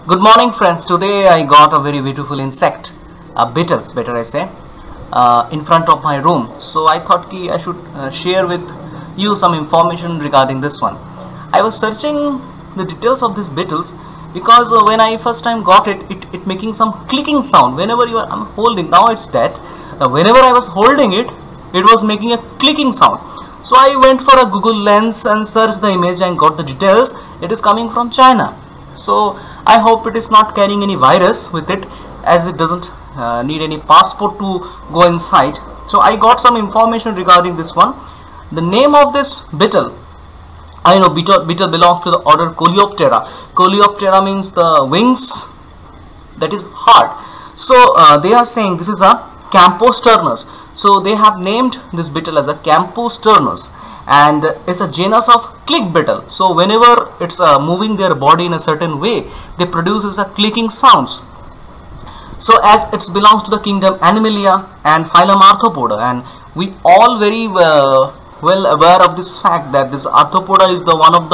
Good morning, friends. Today I got a very beautiful insect, beetles, better I say, in front of my room. So I thought I should share with you some information regarding this one. I was searching the details of these beetles because when I first time got it making some clicking sound. Whenever I'm holding, now it's dead. Whenever I was holding it, it was making a clicking sound. So I went for a Google Lens and searched the image and got the details. It is coming from China. So I hope it is not carrying any virus with it, as it doesn't need any passport to go inside. So I got some information regarding this one. The name of this beetle, I know beetle belongs to the order Coleoptera. Coleoptera means the wings that is hard. So they are saying this is a Camposternus. So they have named this beetle as a Camposternus, and it's a genus of click beetle. So whenever it's moving their body in a certain way, they produces a clicking sounds. So as it belongs to the kingdom Animalia and phylum Arthropoda, and we all very well aware of this fact that this Arthropoda is the one of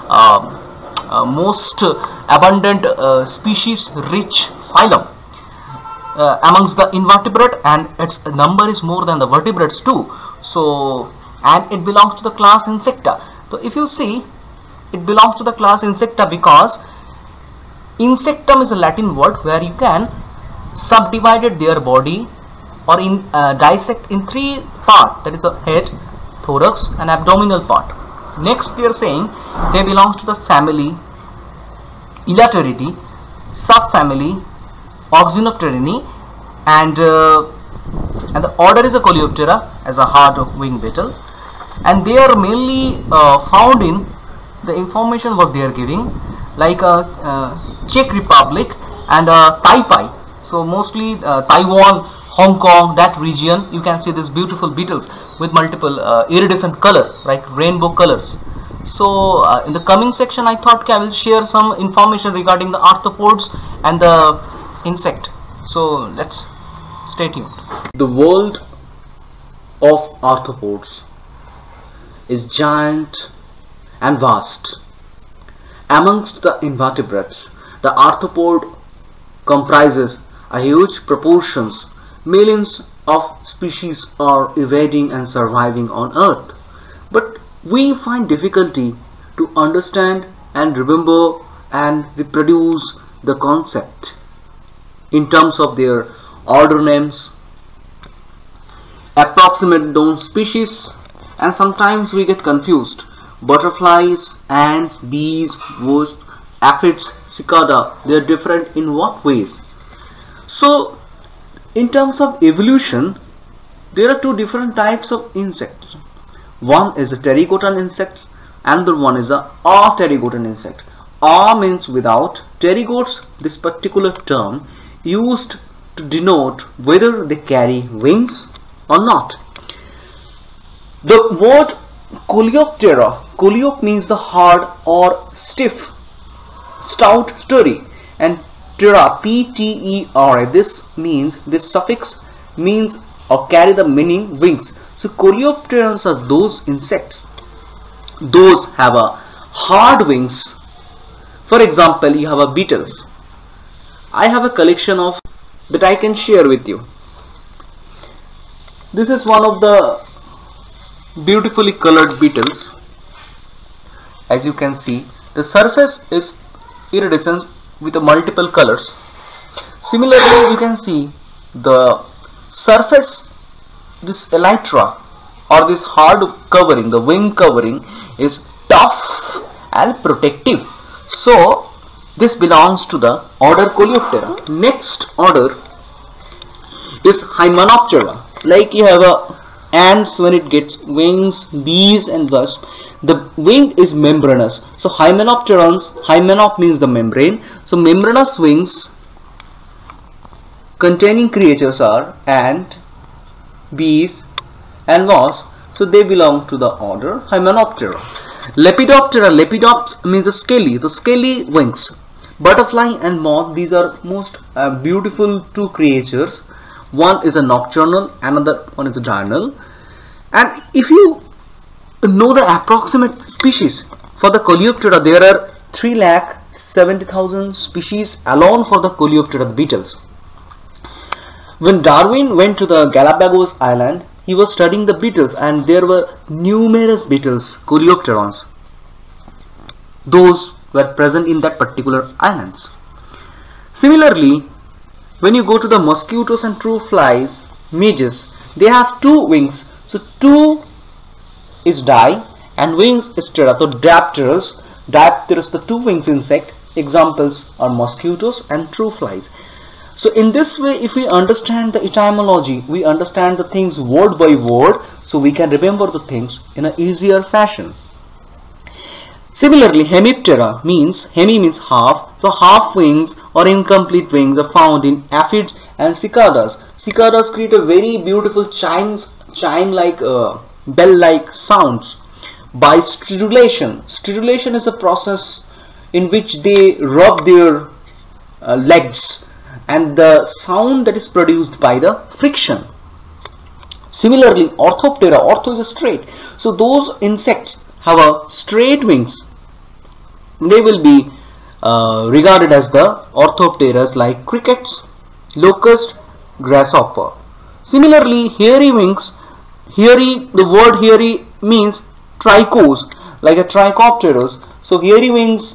the most abundant species rich phylum amongst the invertebrate, and its number is more than the vertebrates too. So and it belongs to the class Insecta. So if you see, it belongs to the class Insecta because insectum is a Latin word where you can subdivide their body or dissect in three parts, that is the head, thorax and abdominal part. Next we are saying they belong to the family Elateridae, subfamily Oxynopterinae, and the order is a Coleoptera as a hard wing beetle, and they are mainly found in the information what they are giving, like Czech Republic and Taipei. So mostly Taiwan, Hong Kong, that region, you can see these beautiful beetles with multiple iridescent color, like rainbow colors. So in the coming section I thought I will share some information regarding the arthropods and the insect. So let's stay tuned. The world of arthropods is giant and vast. Amongst the invertebrates, the arthropod comprises a huge proportions. Millions of species are evading and surviving on Earth. But we find difficulty to understand and remember and reproduce the concept in terms of their order names, approximate known species, and sometimes we get confused. Butterflies, ants, bees, wasps, aphids, cicada, they are different in what ways? So in terms of evolution, there are two different types of insects. One is a pterygotan insects, another one is a apterygotan insect. A means without, pterygotes, this particular term used to denote whether they carry wings or not. The word Coleoptera, coleop means the hard or stiff, stout, sturdy, and ptera, P-T-E-R-A, this suffix means or carry the meaning wings. So Coleopterans are those insects, those have a hard wings. For example, you have a beetles. I have a collection of that I can share with you. This is one of the beautifully colored beetles. As you can see, the surface is iridescent with multiple colors. Similarly, you can see the surface, this elytra or this hard covering, the wing covering is tough and protective. So this belongs to the order Coleoptera. Next order is Hymenoptera. Like you have ants when it gets wings, bees and wasps, the wing is membranous. So Hymenopterans, hymenop means the membrane. So membranous wings containing creatures are ant, bees and wasps. So they belong to the order Hymenoptera. Lepidoptera, lepidops means the scaly wings. Butterfly and moth, these are most beautiful two creatures. One is a nocturnal, another one is a diurnal. And if you know the approximate species for the Coleoptera, there are 3 70,000 species alone for the Coleoptera beetles. When Darwin went to the Galapagos Island, he was studying the beetles, and there were numerous beetles, Coleopterans. Those were present in that particular islands. Similarly, when you go to the mosquitoes and true flies, midges, they have two wings. So two is di and wings is ptera. So Diapterus, the two wings insect. Examples are mosquitoes and true flies. So in this way, if we understand the etymology, we understand the things word by word, so we can remember the things in an easier fashion. Similarly, hemiptera means, hemi means half, so half wings or incomplete wings are found in aphids and cicadas. Cicadas create a very beautiful chime-like, bell-like sounds by stridulation. Stridulation is a process in which they rub their legs, and the sound that is produced by the friction. Similarly, Orthoptera, ortho is a straight. So those insects have a straight wings. They will be regarded as the Orthopteras, like crickets, locust, grasshopper. Similarly, hairy wings, hairy, the word hairy means trichos, like a Trichopterus. So hairy wings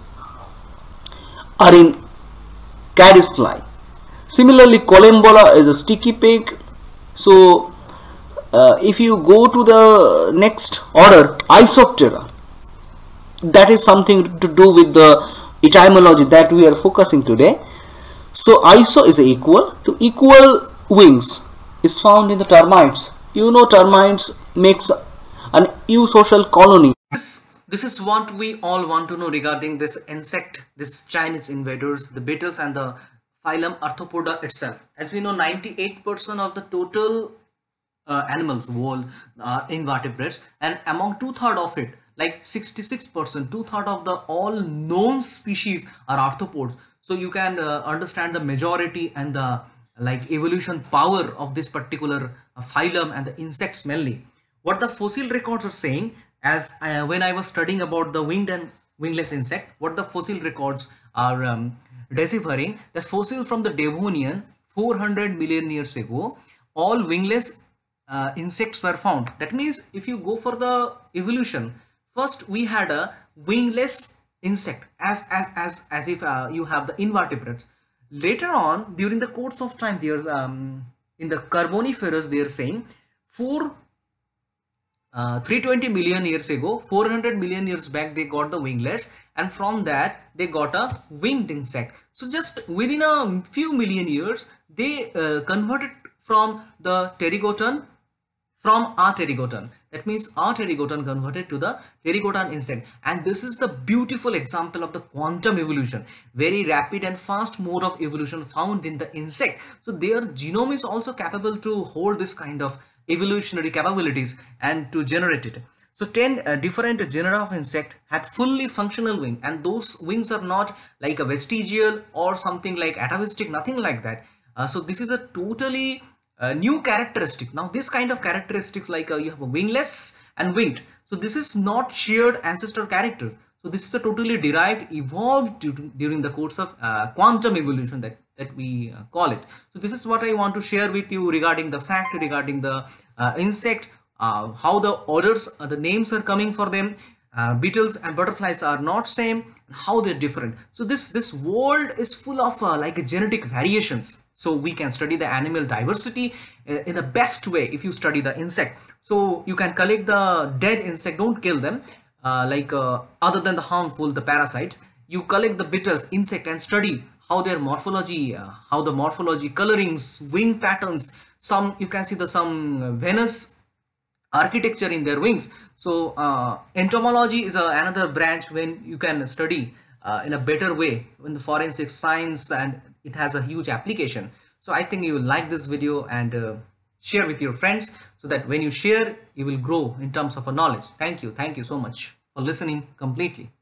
are in caddisfly. Similarly, Collembola is a sticky pig. So if you go to the next order, Isoptera, that is something to do with the etymology that we are focusing today. So iso is equal. To equal wings is found in the termites. You know, termites makes an eusocial colony. This is what we all want to know regarding this insect, this Chinese invaders, the beetles and the phylum Arthropoda itself. As we know, 98% of the total animals world are invertebrates, and among 2/3 of it, like 66%, 2/3 of the all known species are arthropods. So you can understand the majority and the evolution power of this particular phylum and the insects mainly. What the fossil records are saying, as when I was studying about the winged and wingless insect, what the fossil records are deciphering, the fossil from the Devonian 400 million years ago, all wingless insects were found. That means if you go for the evolution, first we had a wingless insect as if you have the invertebrates. Later on, during the course of time, there's in the Carboniferous, they are saying 320 million years ago, 400 million years back, they got the wingless, and from that they got a winged insect. So just within a few million years, they converted from the pterygoton from a pterygoton. That means a pterygoton converted to the pterygoton insect, and this is the beautiful example of the quantum evolution, very rapid and fast mode of evolution found in the insect. So their genome is also capable to hold this kind of evolutionary capabilities and to generate it. So 10 different genera of insect had fully functional wing, and those wings are not like a vestigial or something like atavistic, nothing like that. So this is a totally new characteristic. Now this kind of characteristics, like you have a wingless and winged, so this is not shared ancestor characters. So this is a totally derived, evolved during the course of quantum evolution that we call it. So this is what I want to share with you regarding the fact, regarding the insect, how the orders, the names are coming for them. Beetles and butterflies are not same, how they're different. So this world is full of genetic variations. So we can study the animal diversity in the best way if you study the insect. So you can collect the dead insect, don't kill them, other than the harmful, the parasites. You collect the beetles, insect, and study how their morphology, how the morphology, colorings, wing patterns. Some you can see some Venus architecture in their wings. So entomology is another branch when you can study in a better way in the forensic science, and it has a huge application. So I think you will like this video and share with your friends, so that when you share, you will grow in terms of a knowledge. Thank you so much for listening completely.